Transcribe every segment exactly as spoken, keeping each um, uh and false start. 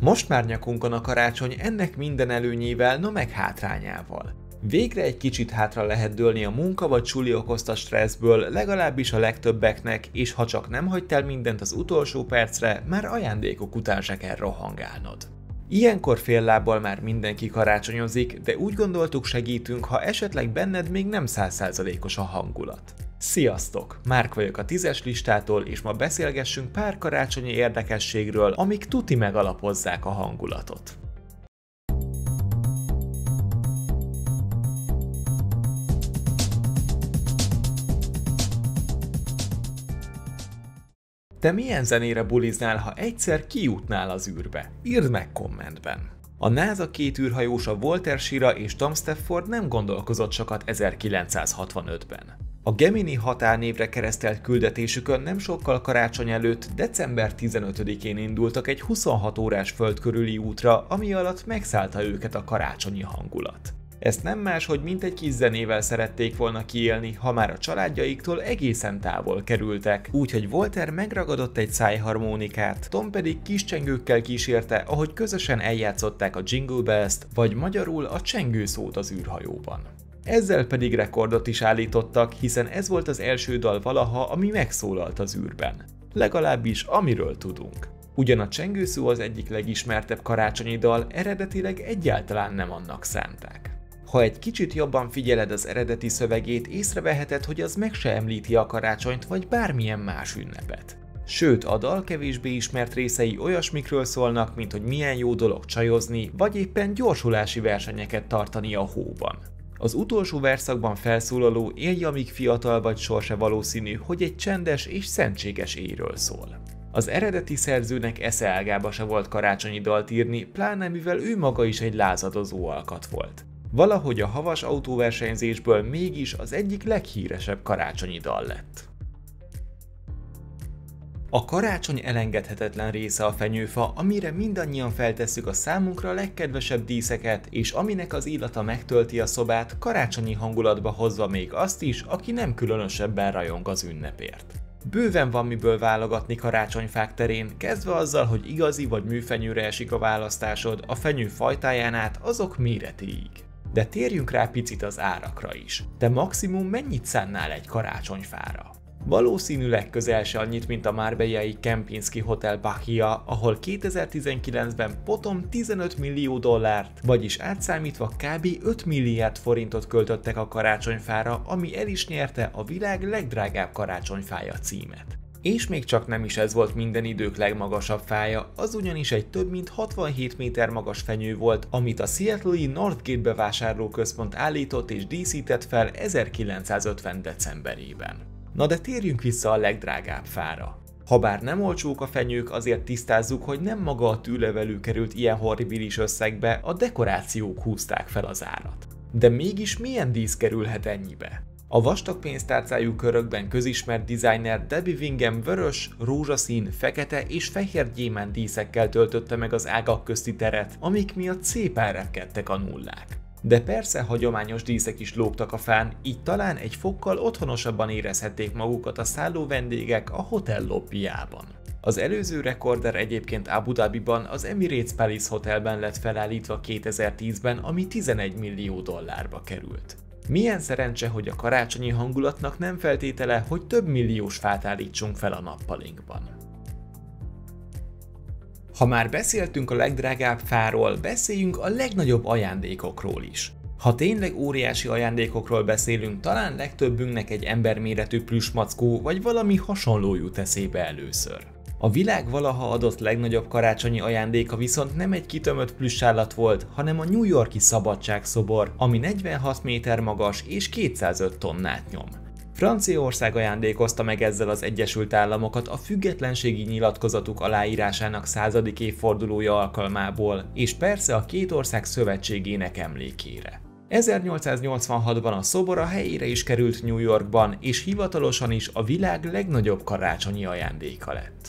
Most már nyakunkon a karácsony ennek minden előnyével, no meg hátrányával. Végre egy kicsit hátra lehet dőlni a munka vagy suli okozta stresszből, legalábbis a legtöbbeknek, és ha csak nem hagytál mindent az utolsó percre, már ajándékok után se kell rohangálnod. Ilyenkor fél lábbal már mindenki karácsonyozik, de úgy gondoltuk, segítünk, ha esetleg benned még nem száz százalékos a hangulat. Sziasztok! Márk vagyok a tízes listától, és ma beszélgessünk pár karácsonyi érdekességről, amik tuti megalapozzák a hangulatot. Te milyen zenére buliznál, ha egyszer kijutnál az űrbe? Írd meg kommentben! A NASA két űrhajósa Walter Schirra és Tom Stafford nem gondolkozott sokat ezerkilencszázhatvanötben. A Gemini határnévre keresztelt küldetésükön nem sokkal karácsony előtt, december tizenötödikén indultak egy huszonhat órás föld körüli útra, ami alatt megszállta őket a karácsonyi hangulat. Ezt nem más, hogy mint egy kis zenével szerették volna kiélni, ha már a családjaiktól egészen távol kerültek, úgyhogy Walter megragadott egy szájharmonikát, Tom pedig kis csengőkkel kísérte, ahogy közösen eljátszották a Jingle Bells-t, vagy magyarul a csengőszót az űrhajóban. Ezzel pedig rekordot is állítottak, hiszen ez volt az első dal valaha, ami megszólalt az űrben. Legalábbis amiről tudunk. Ugyan a csengőszó az egyik legismertebb karácsonyi dal, eredetileg egyáltalán nem annak szánták. Ha egy kicsit jobban figyeled az eredeti szövegét, észreveheted, hogy az meg se említi a karácsonyt vagy bármilyen más ünnepet. Sőt, a dal kevésbé ismert részei olyasmikről szólnak, mint hogy milyen jó dolog csajozni, vagy éppen gyorsulási versenyeket tartani a hóban. Az utolsó verszakban felszólaló élj, amíg fiatal vagy sorsa valószínű, hogy egy csendes és szentséges éjről szól. Az eredeti szerzőnek esze ágába se volt karácsonyi dalt írni, pláne mivel ő maga is egy lázadozó alkat volt. Valahogy a havas autóversenyzésből mégis az egyik leghíresebb karácsonyi dal lett. A karácsony elengedhetetlen része a fenyőfa, amire mindannyian feltesszük a számunkra legkedvesebb díszeket, és aminek az illata megtölti a szobát, karácsonyi hangulatba hozva még azt is, aki nem különösebben rajong az ünnepért. Bőven van miből válogatni karácsonyfák terén, kezdve azzal, hogy igazi vagy műfenyőre esik a választásod, a fenyő fajtáján át azok méretéig. De térjünk rá picit az árakra is. Te maximum mennyit szánnál egy karácsonyfára? Valószínűleg közel se annyit, mint a marbellai Kempinski Hotel Bahia, ahol kétezer-tizenkilencben potom tizenöt millió dollárt, vagyis átszámítva kb. öt milliárd forintot költöttek a karácsonyfára, ami el is nyerte a világ legdrágább karácsonyfája címet. És még csak nem is ez volt minden idők legmagasabb fája, az ugyanis egy több mint hatvanhét méter magas fenyő volt, amit a Seattle-i Northgate bevásárlóközpont állított és díszített fel ezerkilencszázötven decemberében. Na de térjünk vissza a legdrágább fára. Habár nem olcsók a fenyők, azért tisztázzuk, hogy nem maga a tűlevelő került ilyen horribilis összegbe, a dekorációk húzták fel az árat. De mégis milyen dísz kerülhet ennyibe? A vastag pénztárcájú körökben közismert designer Debbie Wingham vörös, rózsaszín, fekete és fehér gyémánt díszekkel töltötte meg az ágak közti teret, amik miatt szépen repkedtek a nullák. De persze hagyományos díszek is lógtak a fán, így talán egy fokkal otthonosabban érezhették magukat a szálló vendégek a hotel lobbyjában. Az előző rekorder egyébként Abu Dhabiban az Emirates Palace Hotelben lett felállítva kétezer-tízben, ami tizenegy millió dollárba került. Milyen szerencse, hogy a karácsonyi hangulatnak nem feltétele, hogy több milliós fát állítsunk fel a nappalinkban. Ha már beszéltünk a legdrágább fáról, beszéljünk a legnagyobb ajándékokról is. Ha tényleg óriási ajándékokról beszélünk, talán legtöbbünknek egy emberméretű plüssmackó vagy valami hasonló jut eszébe először. A világ valaha adott legnagyobb karácsonyi ajándéka viszont nem egy kitömött plüssállat volt, hanem a New York-i Szabadságszobor, ami negyvenhat méter magas és kétszázöt tonnát nyom. Franciaország ajándékozta meg ezzel az Egyesült Államokat a függetlenségi nyilatkozatuk aláírásának századik évfordulója alkalmából, és persze a két ország szövetségének emlékére. ezernyolcszáznyolcvanhatban a szobor a helyére is került New Yorkban, és hivatalosan is a világ legnagyobb karácsonyi ajándéka lett.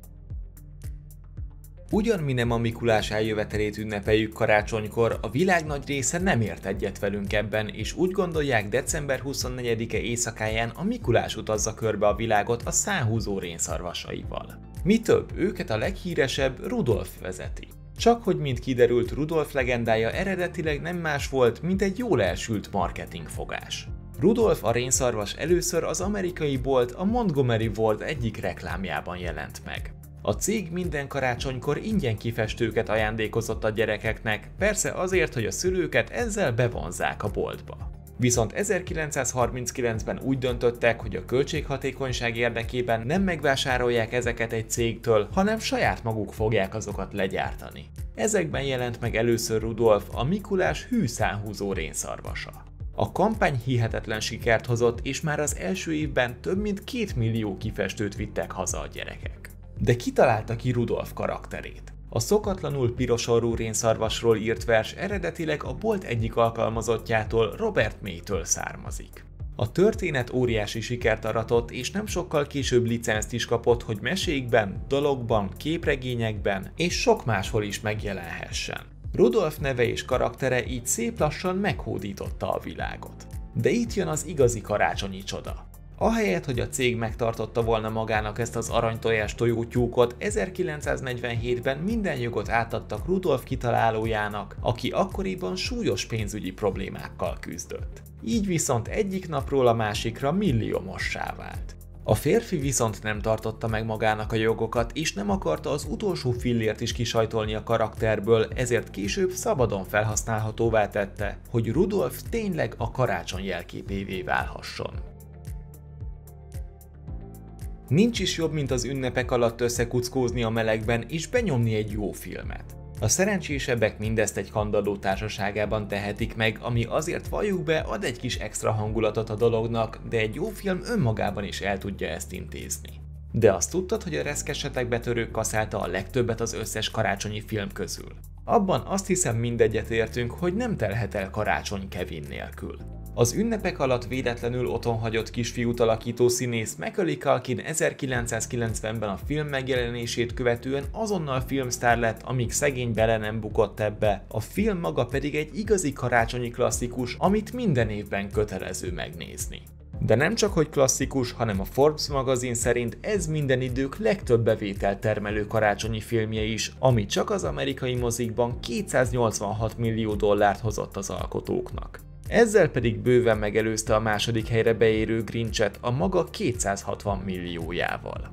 Ugyan mi nem a Mikulás eljövetelét ünnepeljük karácsonykor, a világ nagy része nem ért egyet velünk ebben, és úgy gondolják, december huszonnegyedike éjszakáján a Mikulás utazza körbe a világot a szánhúzó rénszarvasaival. Mi több, őket a leghíresebb Rudolf vezeti. Csak hogy mint kiderült, Rudolf legendája eredetileg nem más volt, mint egy jól elsült marketingfogás. Rudolf a rénszarvas először az amerikai bolt a Montgomery Ward egyik reklámjában jelent meg. A cég minden karácsonykor ingyen kifestőket ajándékozott a gyerekeknek, persze azért, hogy a szülőket ezzel bevonzzák a boltba. Viszont ezerkilencszázharminckilencben úgy döntöttek, hogy a költséghatékonyság érdekében nem megvásárolják ezeket egy cégtől, hanem saját maguk fogják azokat legyártani. Ezekben jelent meg először Rudolf, a Mikulás hűszánhúzó rénszarvasa. A kampány hihetetlen sikert hozott, és már az első évben több mint két millió kifestőt vittek haza a gyerekek. De ki találta ki Rudolf karakterét? A szokatlanul piros orrú rénszarvasról írt vers eredetileg a bolt egyik alkalmazottjától, Robert May-től származik. A történet óriási sikert aratott, és nem sokkal később licenzt is kapott, hogy mesékben, dalokban, képregényekben és sok máshol is megjelenhessen. Rudolf neve és karaktere így szép lassan meghódította a világot. De itt jön az igazi karácsonyi csoda. Ahelyett, hogy a cég megtartotta volna magának ezt az aranytojás tojótyúkot, ezerkilencszáznegyvenhétben minden jogot átadtak Rudolf kitalálójának, aki akkoriban súlyos pénzügyi problémákkal küzdött. Így viszont egyik napról a másikra milliómossá vált. A férfi viszont nem tartotta meg magának a jogokat, és nem akarta az utolsó fillért is kisajtolni a karakterből, ezért később szabadon felhasználhatóvá tette, hogy Rudolf tényleg a karácsony jelképévé válhasson. Nincs is jobb, mint az ünnepek alatt összekuckózni a melegben és benyomni egy jó filmet. A szerencsésebbek mindezt egy kandalló társaságában tehetik meg, ami azért valljuk be ad egy kis extra hangulatot a dolognak, de egy jó film önmagában is el tudja ezt intézni. De azt tudtad, hogy a reszkesetek betörők kaszálta a legtöbbet az összes karácsonyi film közül? Abban azt hiszem mindegyet értünk, hogy nem telhet el karácsony Kevin nélkül. Az ünnepek alatt véletlenül otthonhagyott kisfiút alakító színész Macaulay Culkin ezerkilencszázkilencvenben a film megjelenését követően azonnal filmsztár lett, amíg szegény bele nem bukott ebbe, a film maga pedig egy igazi karácsonyi klasszikus, amit minden évben kötelező megnézni. De nem csak hogy klasszikus, hanem a Forbes magazin szerint ez minden idők legtöbb bevételt termelő karácsonyi filmje is, ami csak az amerikai mozikban kétszáznyolcvanhat millió dollárt hozott az alkotóknak. Ezzel pedig bőven megelőzte a második helyre beérő Grinchet a maga kétszázhatvan milliójával.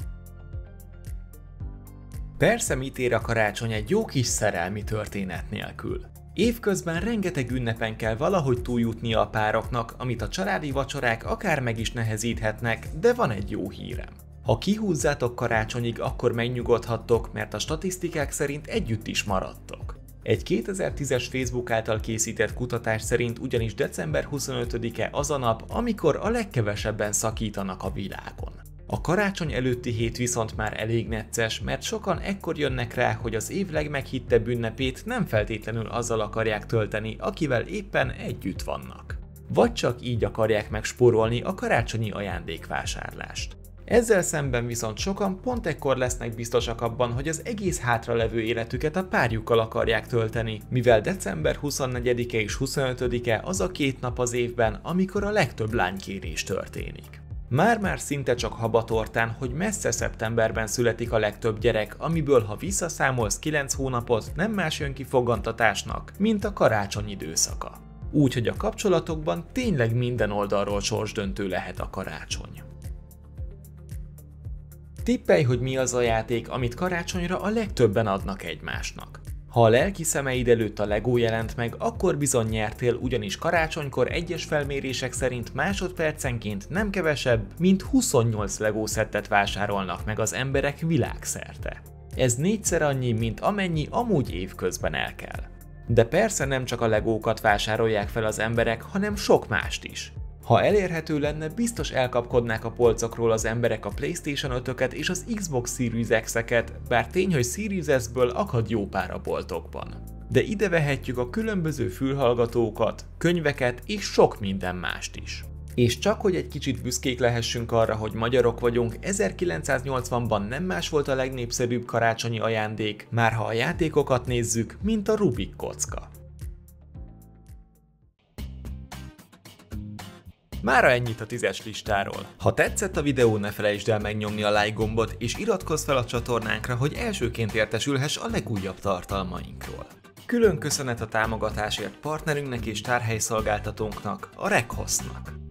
Persze mit ér a karácsony egy jó kis szerelmi történet nélkül. Évközben rengeteg ünnepen kell valahogy túljutnia a pároknak, amit a családi vacsorák akár meg is nehezíthetnek, de van egy jó hírem. Ha kihúzzátok karácsonyig, akkor megnyugodhattok, mert a statisztikák szerint együtt is maradtok. Egy kétezer-tízes Facebook által készített kutatás szerint ugyanis december huszonötödike az a nap, amikor a legkevesebben szakítanak a világon. A karácsony előtti hét viszont már elég necces, mert sokan ekkor jönnek rá, hogy az év legmeghittebb ünnepét nem feltétlenül azzal akarják tölteni, akivel éppen együtt vannak. Vagy csak így akarják megspórolni a karácsonyi ajándékvásárlást. Ezzel szemben viszont sokan pont ekkor lesznek biztosak abban, hogy az egész hátralevő életüket a párjukkal akarják tölteni, mivel december huszonnegyedike és huszonötödike az a két nap az évben, amikor a legtöbb lánykérés történik. Már-már szinte csak habatortán, hogy messze szeptemberben születik a legtöbb gyerek, amiből ha visszaszámolsz kilenc hónapot, nem más jön ki fogantatásnak, mint a karácsony időszaka. Úgyhogy a kapcsolatokban tényleg minden oldalról sorsdöntő lehet a karácsony. Tippelj, hogy mi az a játék, amit karácsonyra a legtöbben adnak egymásnak. Ha a lelki szemeid előtt a Lego jelent meg, akkor bizony nyertél, ugyanis karácsonykor egyes felmérések szerint másodpercenként nem kevesebb, mint huszonnyolc Lego szettet vásárolnak meg az emberek világszerte. Ez négyszer annyi, mint amennyi amúgy évközben el kell. De persze nem csak a Legókat vásárolják fel az emberek, hanem sok mást is. Ha elérhető lenne, biztos elkapkodnák a polcokról az emberek a PlayStation ötöket és az Xbox Series X-eket, bár tény, hogy Series S-ből akad jó pár a boltokban. De ide vehetjük a különböző fülhallgatókat, könyveket és sok minden mást is. És csak hogy egy kicsit büszkék lehessünk arra, hogy magyarok vagyunk, ezerkilencszáznyolcvanban nem más volt a legnépszerűbb karácsonyi ajándék, már ha a játékokat nézzük, mint a Rubik kocka. Mára ennyit a tízes listáról. Ha tetszett a videó, ne felejtsd el megnyomni a like gombot, és iratkozz fel a csatornánkra, hogy elsőként értesülhess a legújabb tartalmainkról. Külön köszönet a támogatásért partnerünknek és tárhelyszolgáltatónknak, a Rekhoznak.